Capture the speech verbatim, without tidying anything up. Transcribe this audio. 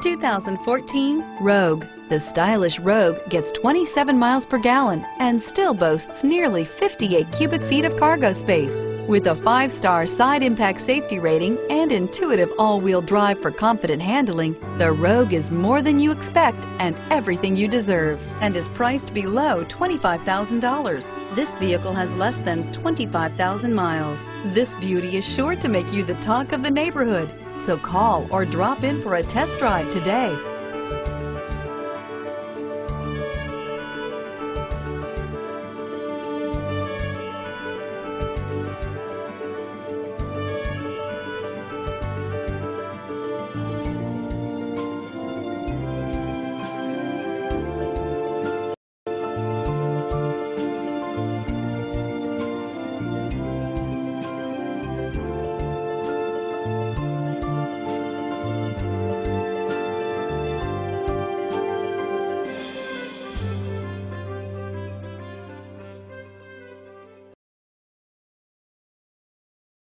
two thousand fourteen Rogue. The stylish Rogue gets twenty-seven miles per gallon and still boasts nearly fifty-eight cubic feet of cargo space. With a five star side impact safety rating and intuitive all-wheel drive for confident handling, the Rogue is more than you expect and everything you deserve, and is priced below twenty-five thousand dollars. This vehicle has less than twenty-five thousand miles. This beauty is sure to make you the talk of the neighborhood. So call or drop in for a test drive today.